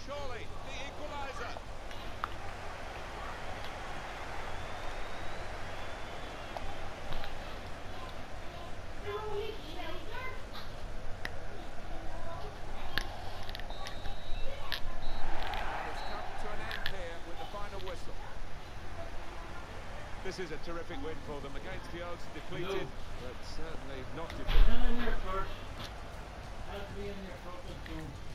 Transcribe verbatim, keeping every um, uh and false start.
surely the equaliser. This is a terrific win for them against the odds, depleted, but certainly not defeated. Still in there first. Has to be in there first and soon.